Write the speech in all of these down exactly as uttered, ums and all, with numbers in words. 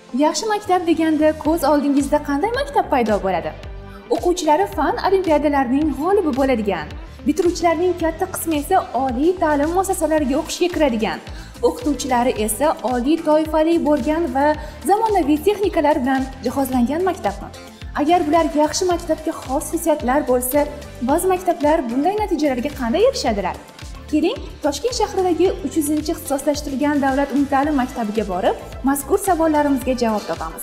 Yaxshi maktab deganda ko'z oldingizda qanday maktab paydo bo'ladi? O'quvchilari fan olimpiadalarining g'olibi bo'ladigan, bitiruvchilarning katta qismi esa oliy ta'lim muassasalariga o'qishga kiradigan, o'qituvchilari esa oliy toifali bo'lgan va zamonaviy texnikalar bilan jihozlangan maktabmi? Agar bular yaxshi maktabga xos xususiyatlar bo'lsa, ba'zi maktablar bunday natijalarga qanday erishadilar? Keling, Toshkent shahridagi uch yuzinchi ixtisoslashtirilgan davlat umumta'lim maktabiga borib, mazkur savollarimizga javob topamiz.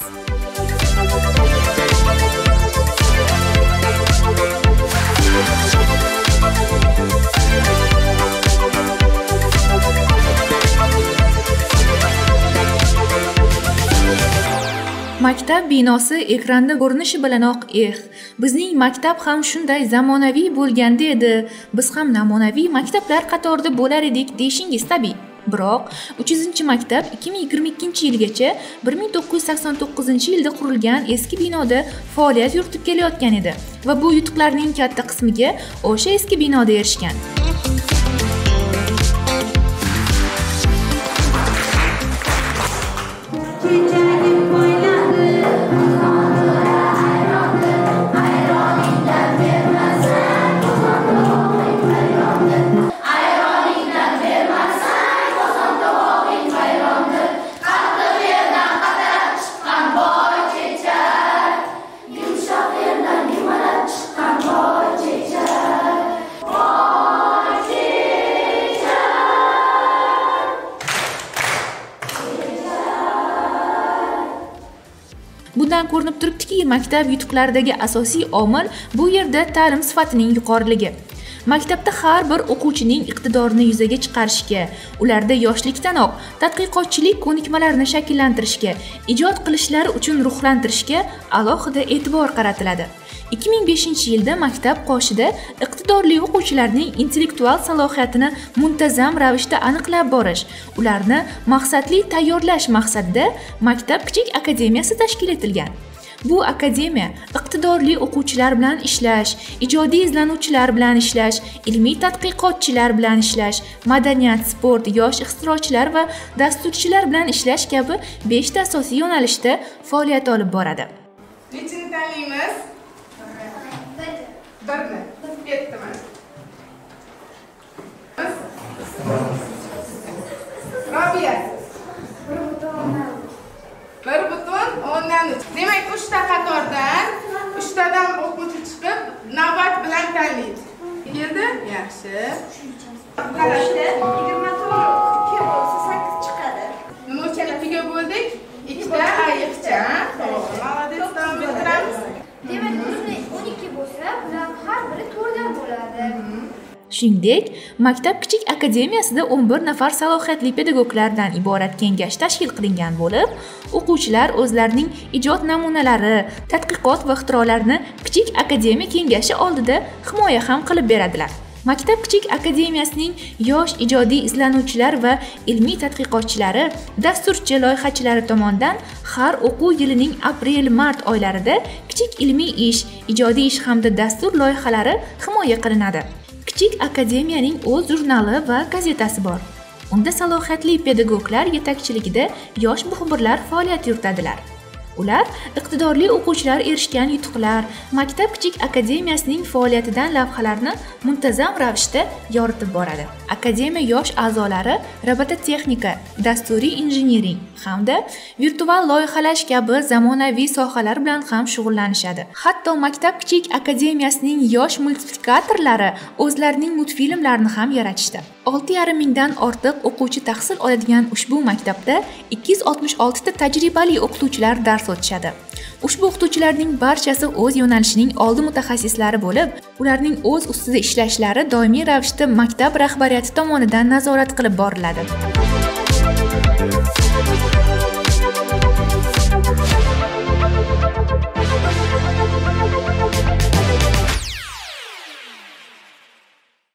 Maktab binosi ekranda ko'rinishi bilanoq, eh, bizning maktab ham shunday zamonaviy bo'lganda edi, biz ham namunaviy maktablar qatorida bo'lar edik deyishingiz tabiiy. Biroq uch yuzinchi maktab ikki ming yigirma ikkinchi yilgacha bir ming to'qqiz yuz sakson to'qqizinchi yilda qurilgan eski binoda faoliyat yuritib kelayotgan edi va bu yutuqlarning katta qismiga o'sha eski binoda erishgan. Bundan ko'rinib turibdiki, maktab yutuqlaridagi asosiy omil bu yerda ta'lim sifatining yuqoriligi. Maktabda har bir o'quvchining iqtidorini yuzaga chiqarishga, ularda yoshlikdanoq tadqiqotchilik ko'nikmalarini shakllantirishga, ijod qilishlari uchun ruhlantirishga alohida e'tibor qaratiladi. ikki ming beshinchi yilda maktab qoshida iqtidorli o'quvchilarning intellektual salohiyatini muntazam ravishda aniqlab borish, ularni maqsadli tayyorlash maqsadida maktab kichik akademiyasi tashkil etilgan. Bu akademiya iqtidorli o'quvchilar bilan ishlash, ijodiy izlanuvchilar bilan ishlash, ilmiy tadqiqotchilar bilan ishlash, madaniyat, sport, yosh ixtirochilar va dasturchilar bilan ishlash kabi beshta asosiy yo'nalishda faoliyat olib boradi. Nechini tanlaymiz? Birni. Yetdimi? Robiya. Bir butun o'ndan uch. Demak, uchta qatordan uchtadan o'quvchi chiqib, navbat bilan tanlaydi. Keldi? Yaxshi. Qarashda yigirma to'rt ikki bo'lsa sakkiz chiqadi. Nima uchun ikkiga bo'ldik? Ikkita ayiqcha. To'g'ri. Молодец, davom ettiramiz. Demak, o'n ikki bo'lsa, ular har biri to'rtdan bo'ladi. Shuningdek, maktab kichik akademiyasida o'n bir nafar salohiyatli pedagoglardan iborat kengash tashkil qilingan bo'lib, o'quvchilar o'zlarining ijod namunalari, tadqiqot va ixtirolarini kichik akademiya kengashi oldida himoya ham qilib beradilar. Maktab kichik akademiyasining yosh ijodiy izlanuvchilar va ilmiy tadqiqotchilari, dasturchi loyihachilari tomonidan har o'quv yilining aprel-mart oylarida kichik ilmiy ish, ijodiy ish hamda dastur loyihalari himoya qilinadi. Kichik akademiyaning o'z jurnali va gazetasi bor. Unda salohiyatli pedagoglar yetakchiligida yosh muxbirlar faoliyat yuritadilar. Ular iqtidorli o'quvchilar erishgan yutuqlar, maktab kichik akademiyasining faoliyatidan lavhalarni muntazam ravishda yoritib boradi. Akademiya yosh a'zolari robototexnika, dasturiy injiniring hamda virtual loyihalash kabi zamonaviy sohalar bilan ham shug'ullanishadi. Hatto maktab kichik akademiyasining yosh multiplikatorlari o'zlarining multfilmlarini ham yaratishdi. olti yarim mingdan ortiq o'quvchi tahsil oladigan ushbu maktabda ikki yuz oltmish olti ta tajribali o'qituvchilar dars o'tishadi. Ushbu o'qituvchilarning barchasi o'z yo'nalishining oldi mutaxassislari bo'lib, ularning o'z ustida ishlashlari doimiy ravishda maktab rahbariyati tomonidan nazorat qilib boriladi.